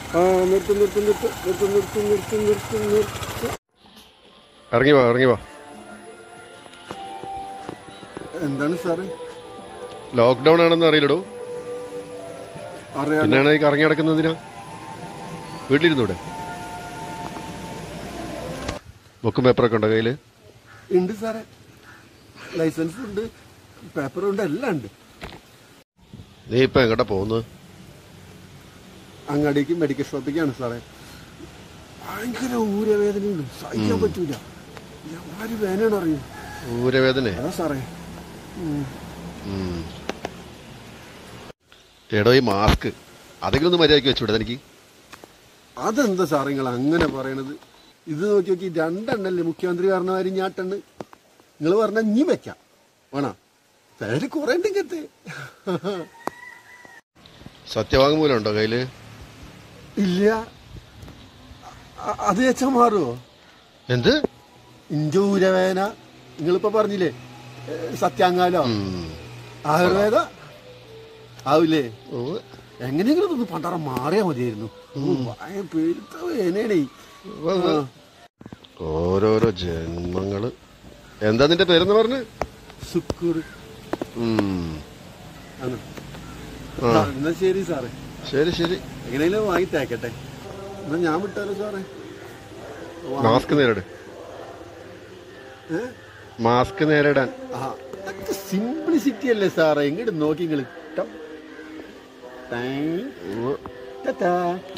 ആ നിർത്തും നിർത്തും നിർത്തും നിർത്തും നിർത്തും നിർത്തും നിർത്തും നിർത്തും. ഇറങ്ങി വാ ഇറങ്ങി വാ. എന്താണ് സാറേ? ലോക്ക്ഡൗൺ ആണെന്ന് അറിയില്ലടോ. അറിയാം. പിന്നെയാണ് ഈ കറങ്ങി നടക്കുന്നതിനാ? വീട്ടിലിരുന്നൂടെ? ബുക്കും പേപ്പറൊക്കെ ഉണ്ടോ കയ്യിൽ? ഉണ്ട് സാറേ, ലൈസൻസ് ഉണ്ട്, പേപ്പറുണ്ട്, എല്ലാം ഉണ്ട്. നീ ഇപ്പൊ എങ്ങോട്ടാ പോകുന്നത്? അങ്ങാടിക്ക് മെഡിക്കൽ ഷോപ്പിക്കാണ് സാറേ. ഭയങ്കര ഊരവേദനയുണ്ട്, സഹിക്കാൻ പറ്റൂല. ആര് വേദനയാണ് അറിയും. ഊരവേദന? അതാ സാറേ. എടോ ഈ മാസ്ക് അതെങ്കിലും ഒന്ന് മര്യാദയ്ക്ക് വെച്ചുവിടെ തനിക്ക്? അതെന്താ സാറേ നിങ്ങൾ അങ്ങനെ പറയണത്? ഇത് നോക്കി നോക്കി, രണ്ടെണ്ണല്ലേ മുഖ്യമന്ത്രി പറഞ്ഞമാതിരി ഞാട്ടെണ്ണ്. നിങ്ങൾ പറഞ്ഞാൽ നീ വെക്കാം വേണോ? പേര് കുറെ ഉണ്ടെങ്കിൽ സത്യവാങ്മൂലം ഉണ്ടോ കയ്യില്? ഇല്ല. അത് വെച്ചാൽ മാറുമോ? എന്ത്? ഇഞ്ചോ ഊരവേദന നിങ്ങളിപ്പോ പറഞ്ഞില്ലേ, സത്യാങ്കാലോ ആയുർവേദ ആവില്ലേ? എങ്ങനെയെങ്കിലും ഒന്ന് പണ്ടാറം മാറിയാ മതിയായിരുന്നു. വേനേണേ. ഓരോരോ ജന്മങ്ങള്. എന്താ നിന്റെ പേരെന്ന് പറഞ്ഞു? ശുക്കൂർ. എന്നാ ശരി സാറേ. ശരി ശരി, എങ്ങനെയാലും വാങ്ങി തേക്കട്ടെ. എന്നാ ഞാൻ വിട്ടാലോ സാറേ? മാസ്ക് നേരിട്. മാസ്ക് നേരിടാൻ സിംപ്ലിസിറ്റി അല്ലേ സാറേ? ഇങ്ങോട്ട് നോക്കി നിങ്ങൾ.